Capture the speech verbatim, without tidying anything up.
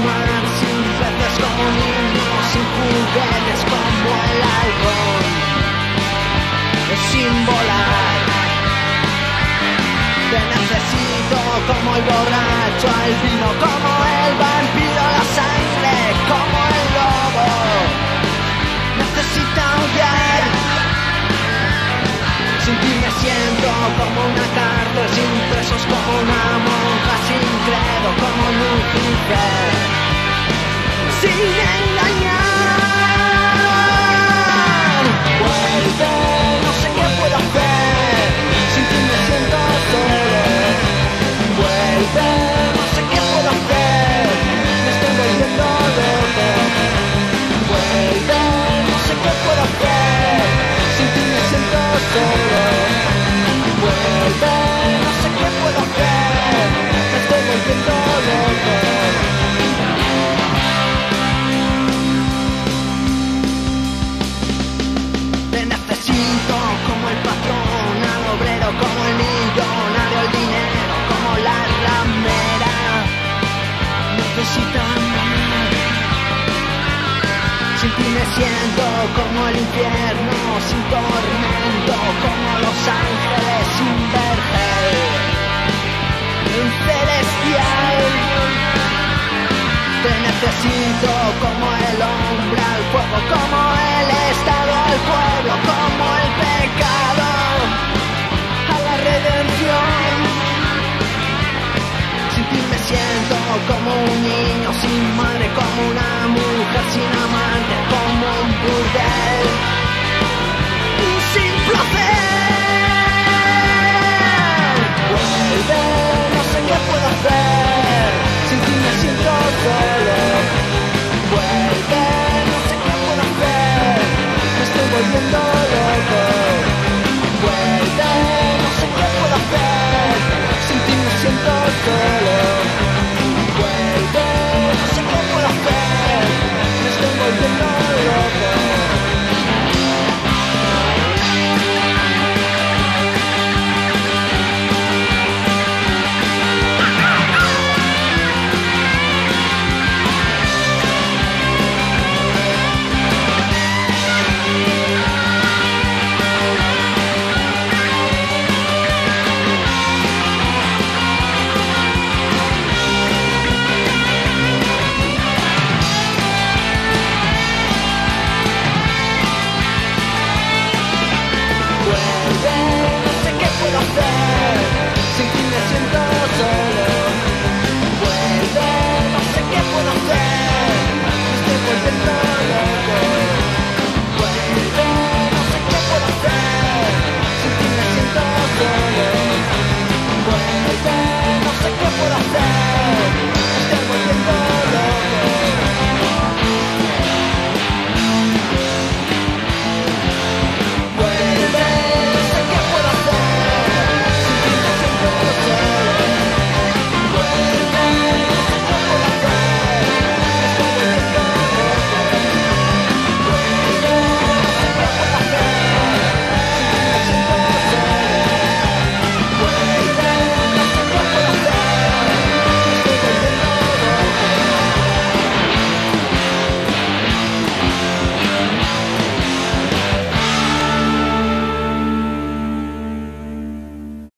fumar, sin veces como niños, sin juguetes como el halcón, sin volar. Te necesito como el borracho, el vino, como el vampiro, la sangre, como el lobo. Necesito aullar. Sin ti me siento como una cárcel, sin presos como una monja, sin credo como Lucifer, sin engañar. Vuelve, no sé qué puedo hacer, sin ti me siento solo. Vuelve, no sé qué puedo hacer, me estoy volviendo loco. Vuelve, no sé qué puedo hacer, sin ti me siento solo. Vuelve, no sé qué puedo hacer, me estoy volviendo loco. Te necesito como el patrón, al obrero como el millonario, el dinero como la ramera. Necesito amar. Sin ti me siento como el infierno, sin tormento, como los ángeles, sin ver.